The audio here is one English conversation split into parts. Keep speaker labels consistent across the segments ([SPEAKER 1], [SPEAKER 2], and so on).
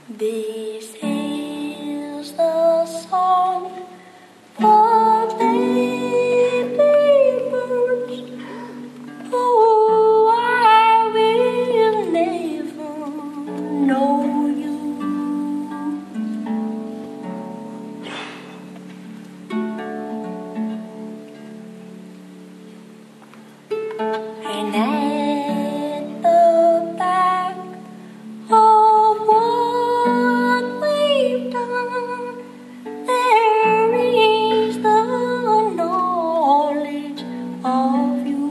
[SPEAKER 1] This is the song for baby birds. Oh, I will never know you. And at the back of what we've done, there is the knowledge of you.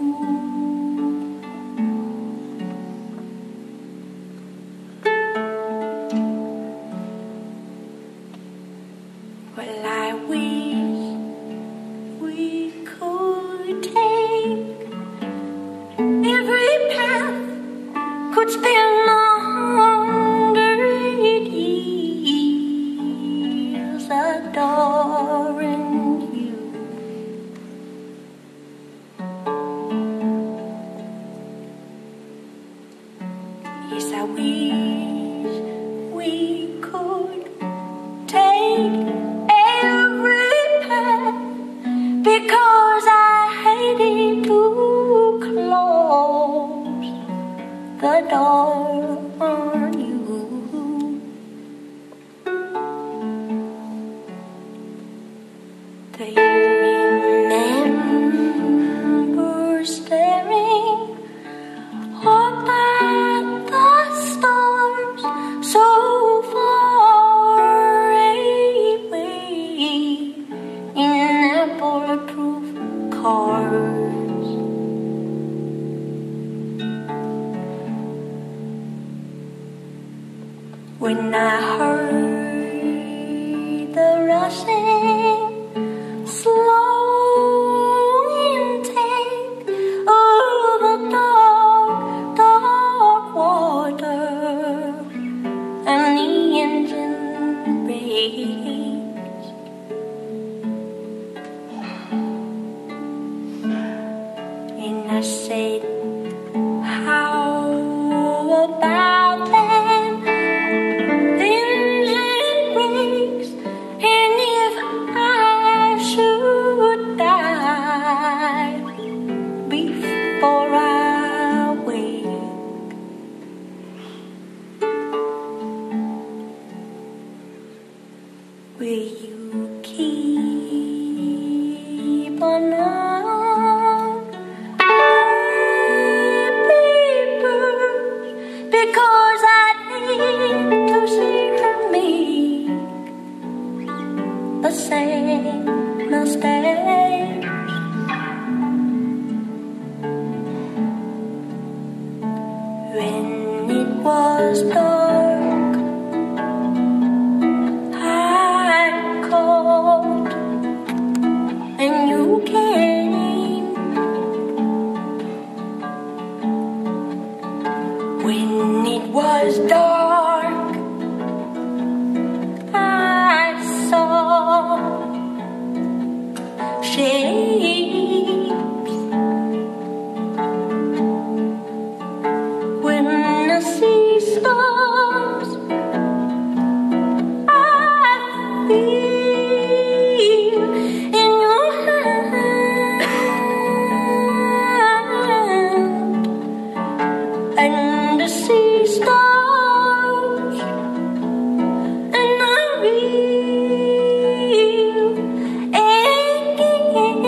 [SPEAKER 1] Well, I wish we could take every path, could spend 100 years adoring you. Yes, I wish we could take every path, because I hated to close the door on you. Do you remember staring up at the stars so far away in that bulletproof cars? When I heard the rushing, slow intake of the dark, dark water, and the engine brakes, and I said, how about them engine brakes? And if I should die before I wake, will you keep on because I need to see her make the same mistakes. When it was dark, I called and you came. When it was dark, I saw shapes. When the sea stops, I feel in your hand, and the sea stops, and I feel again.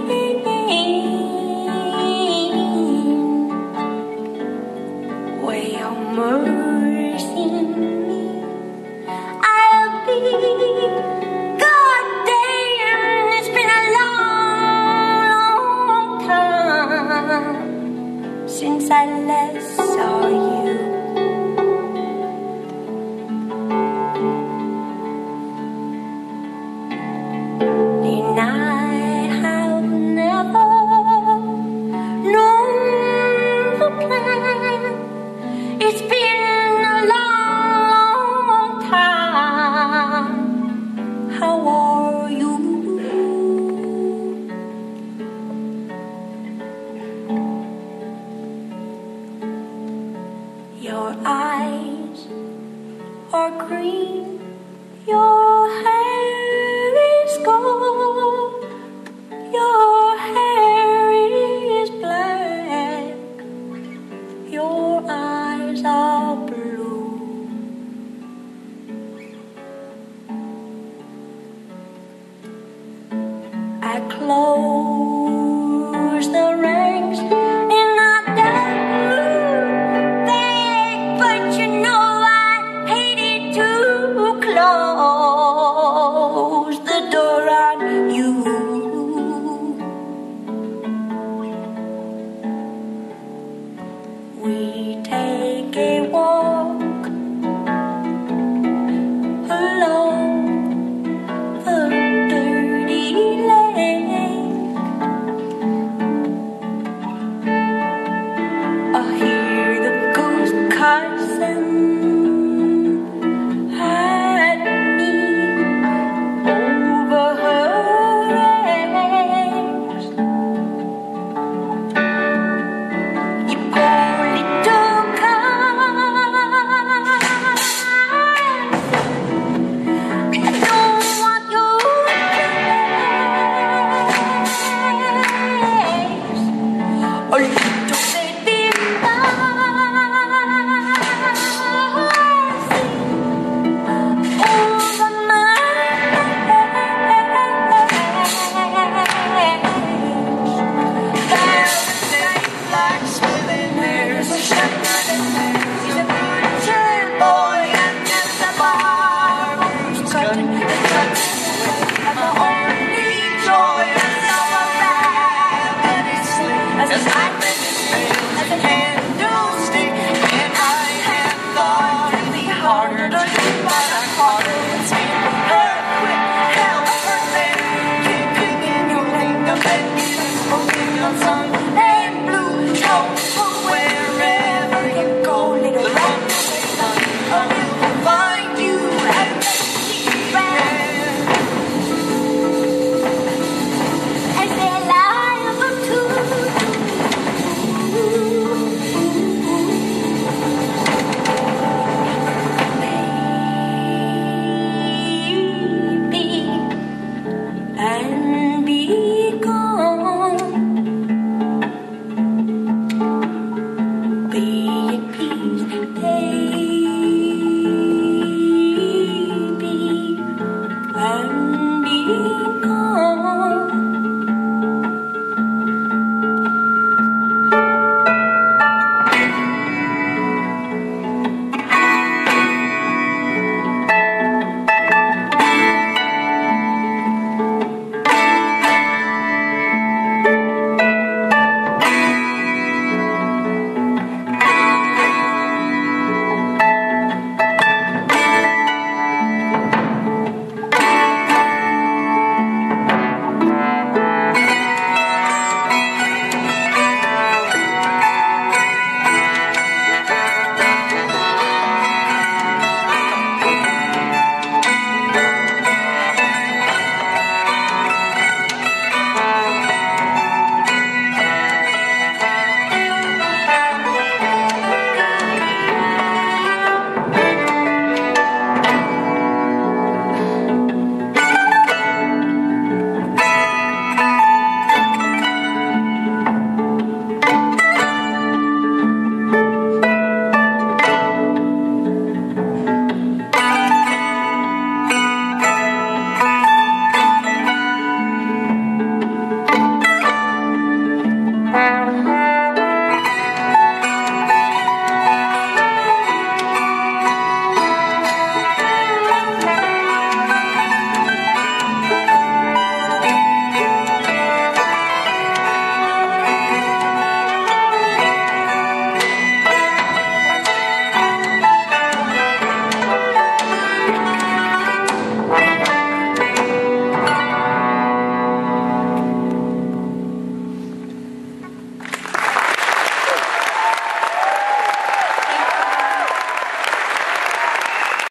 [SPEAKER 1] Way of mercy me, I'll be. God damn, it's been a long, long time since I last saw you. And I have never known the plan. It's been a long time. How are you? Your eyes or green, your hair